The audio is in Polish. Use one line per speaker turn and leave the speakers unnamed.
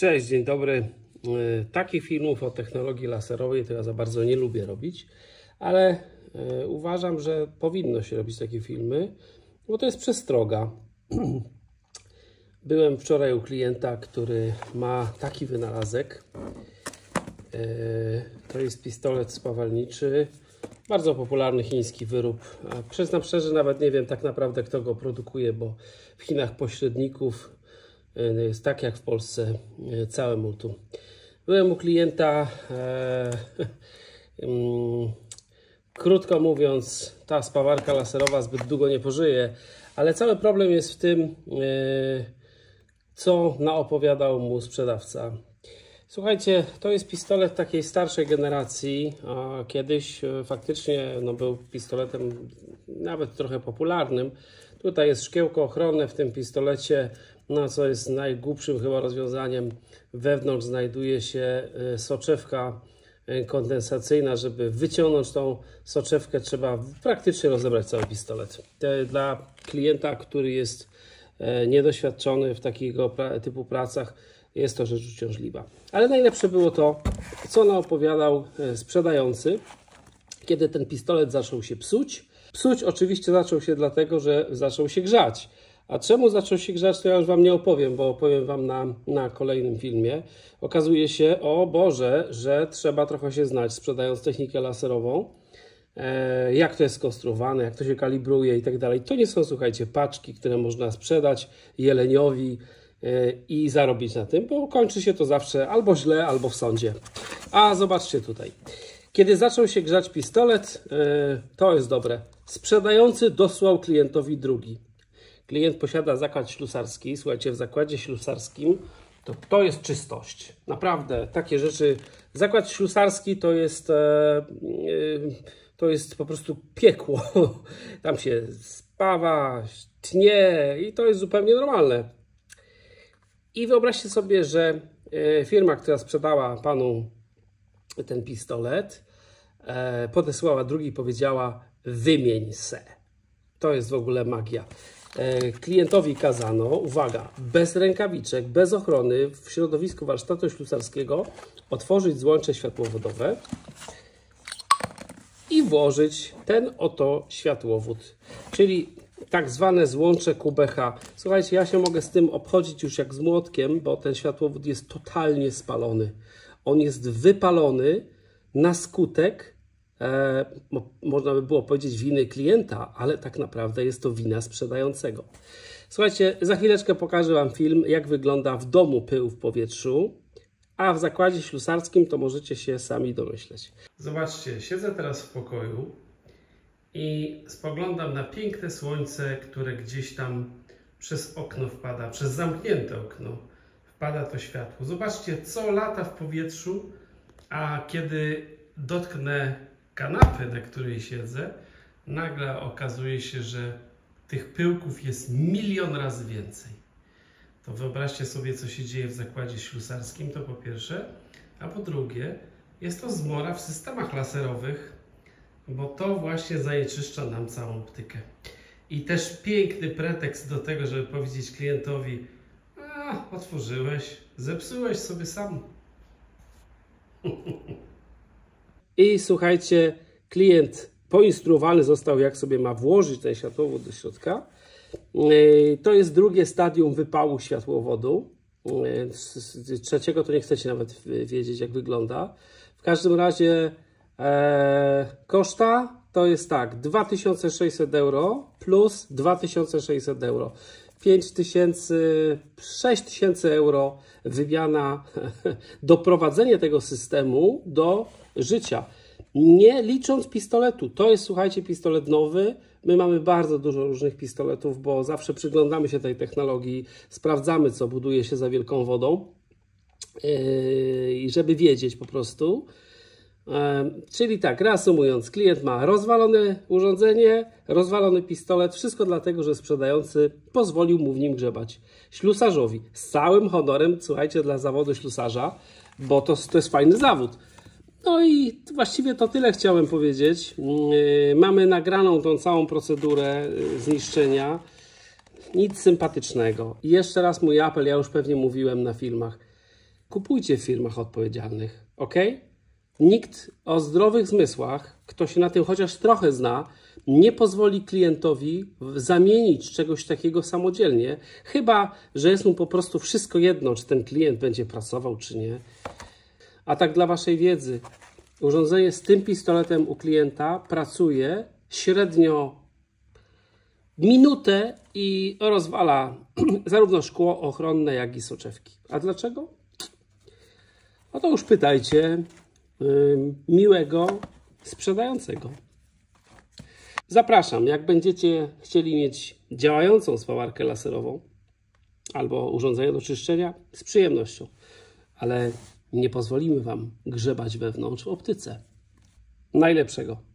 Cześć, dzień dobry. Takich filmów o technologii laserowej to ja za bardzo nie lubię robić, ale uważam, że powinno się robić takie filmy, bo to jest przestroga. Byłem wczoraj u klienta, który ma taki wynalazek. To jest pistolet spawalniczy, bardzo popularny chiński wyrób. Przyznam szczerze, nawet nie wiem tak naprawdę, kto go produkuje, bo w Chinach pośredników jest tak jak w Polsce całe multum. Byłem u klienta, krótko mówiąc, ta spawarka laserowa zbyt długo nie pożyje, ale cały problem jest w tym, co naopowiadał mu sprzedawca. Słuchajcie, to jest pistolet takiej starszej generacji, a kiedyś faktycznie był pistoletem nawet trochę popularnym. Tutaj jest szkiełko ochronne w tym pistolecie, co jest najgłupszym chyba rozwiązaniem. Wewnątrz znajduje się soczewka kondensacyjna. Żeby wyciągnąć tą soczewkę, trzeba praktycznie rozebrać cały pistolet. Dla klienta, który jest niedoświadczony w takiego typu pracach, jest to rzecz uciążliwa. Ale najlepsze było to, co naopowiadał sprzedający, kiedy ten pistolet zaczął się psuć. Psuć oczywiście zaczął się dlatego, że zaczął się grzać. A czemu zaczął się grzać, to ja już Wam nie opowiem, bo opowiem Wam na kolejnym filmie. Okazuje się, o Boże, że trzeba trochę się znać, sprzedając technikę laserową. Jak to jest skonstruowane, jak to się kalibruje i tak dalej. To nie są, słuchajcie, paczki, które można sprzedać jeleniowi i zarobić na tym, bo kończy się to zawsze albo źle, albo w sądzie. A zobaczcie tutaj. Kiedy zaczął się grzać pistolet, to jest dobre. Sprzedający dosłał klientowi drugi. Klient posiada zakład ślusarski. Słuchajcie, w zakładzie ślusarskim to jest czystość. Naprawdę, takie rzeczy. Zakład ślusarski to jest po prostu piekło. Tam się spawa, tnie i to jest zupełnie normalne. I wyobraźcie sobie, że firma, która sprzedała panu ten pistolet, podesłała drugi i powiedziała: wymień se. To jest w ogóle magia. Klientowi kazano, uwaga, bez rękawiczek, bez ochrony, w środowisku warsztatu ślusarskiego otworzyć złącze światłowodowe i włożyć ten oto światłowód, czyli tak zwane złącze QBH. Słuchajcie, ja się mogę z tym obchodzić już jak z młotkiem, bo ten światłowód jest totalnie spalony. On jest wypalony na skutek, można by było powiedzieć, winy klienta, ale tak naprawdę jest to wina sprzedającego. Słuchajcie, za chwileczkę pokażę Wam film, jak wygląda w domu pył w powietrzu, a w zakładzie ślusarskim to możecie się sami domyśleć. Zobaczcie, siedzę teraz w pokoju i spoglądam na piękne słońce, które gdzieś tam przez okno wpada, przez zamknięte okno wpada to światło. Zobaczcie, co lata w powietrzu, a kiedy dotknę kanapy, na której siedzę, nagle okazuje się, że tych pyłków jest 1 000 000 razy więcej. To wyobraźcie sobie, co się dzieje w zakładzie ślusarskim, to po pierwsze, a po drugie, jest to zmora w systemach laserowych, bo to właśnie zanieczyszcza nam całą optykę. I też piękny pretekst do tego, żeby powiedzieć klientowi: otworzyłeś, zepsułeś sobie sam. I słuchajcie, klient poinstruowany został, jak sobie ma włożyć ten światłowód do środka. To jest drugie stadium wypału światłowodu. Z trzeciego to nie chcecie nawet wiedzieć, jak wygląda. W każdym razie koszta to jest tak: 2600 euro plus 2600 euro. 5000, 6000 euro wymiana, doprowadzenie tego systemu do życia. Nie licząc pistoletu. To jest, słuchajcie, pistolet nowy. My mamy bardzo dużo różnych pistoletów, bo zawsze przyglądamy się tej technologii, sprawdzamy, co buduje się za wielką wodą, i żeby wiedzieć po prostu. Czyli tak, reasumując, klient ma rozwalone urządzenie, rozwalony pistolet, wszystko dlatego, że sprzedający pozwolił mu w nim grzebać. Ślusarzowi, z całym honorem, słuchajcie, dla zawodu ślusarza, bo to jest fajny zawód. No i właściwie to tyle chciałem powiedzieć. Mamy nagraną tą całą procedurę zniszczenia. Nic sympatycznego. I jeszcze raz mój apel, ja już pewnie mówiłem na filmach. kupujcie w firmach odpowiedzialnych, ok? Nikt o zdrowych zmysłach, kto się na tym chociaż trochę zna, nie pozwoli klientowi zamienić czegoś takiego samodzielnie, chyba że jest mu po prostu wszystko jedno, czy ten klient będzie pracował, czy nie. A tak dla waszej wiedzy, urządzenie z tym pistoletem u klienta pracuje średnio minutę i rozwala zarówno szkło ochronne, jak i soczewki. A dlaczego? No to już pytajcie miłego sprzedającego. Zapraszam, jak będziecie chcieli mieć działającą spawarkę laserową albo urządzenie do czyszczenia, z przyjemnością, ale nie pozwolimy wam grzebać wewnątrz w optyce. Najlepszego.